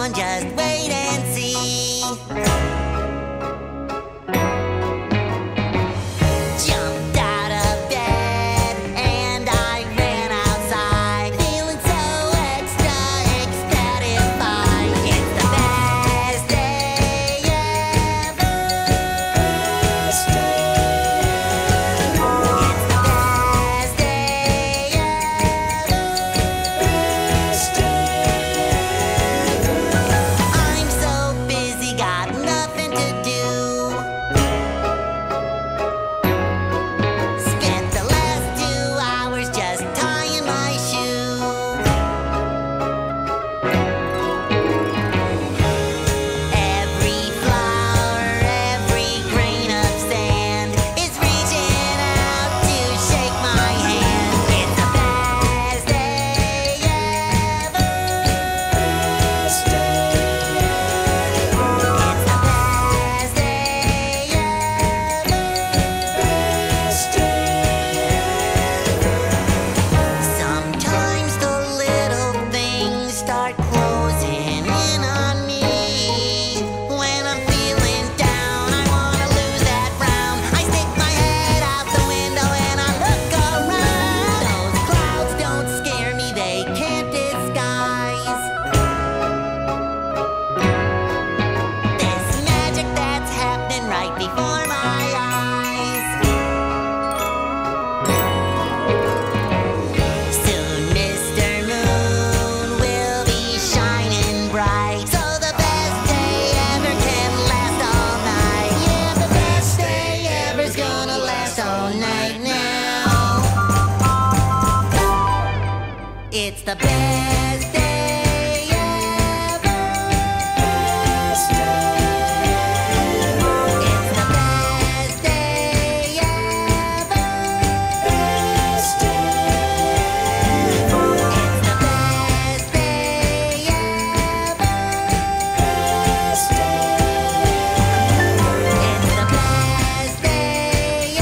on, just wait and see. Jumped out of bed and I ran outside, feeling so extra ecstatified. It's the best day ever. It's the best day ever. I'm so busy, got nothing to do. Spent the last 2 hours just tying my shoe. Every flower, every grain of sand is reaching out to shake my hand. It's the best day ever. It's the best day ever. Sometimes the little things start closing in on me. When I'm feeling down, I wanna lose that frown. I stick my head out the window and I look around. Those clouds don't scare me, they can't disguise this magic that's happening right before my eyes. Soon Mr. Moon will be shining bright, so the best day ever can last all night. Yeah, the best day ever's gonna last all night now. It's the best day ever. It's the best day ever. It's the best day ever. It's the best day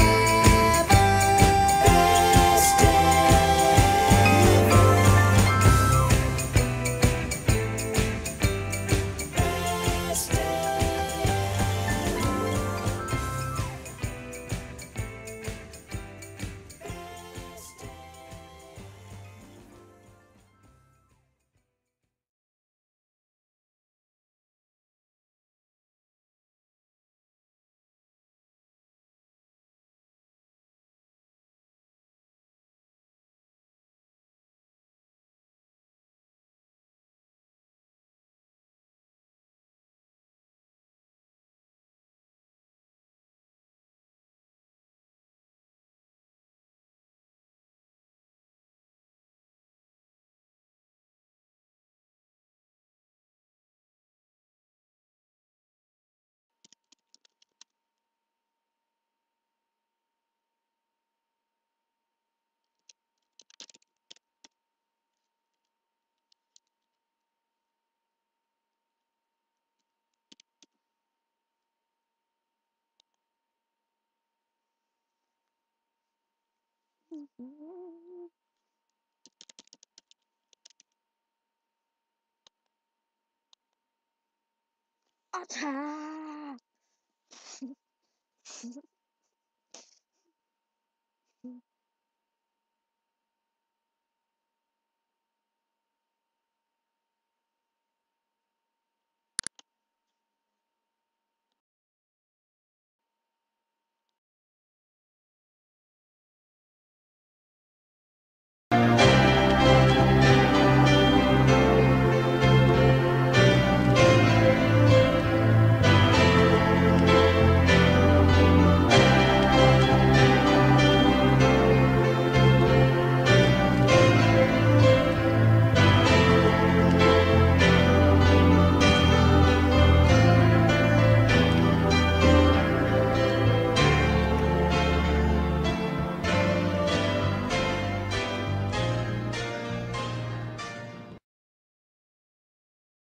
Attack!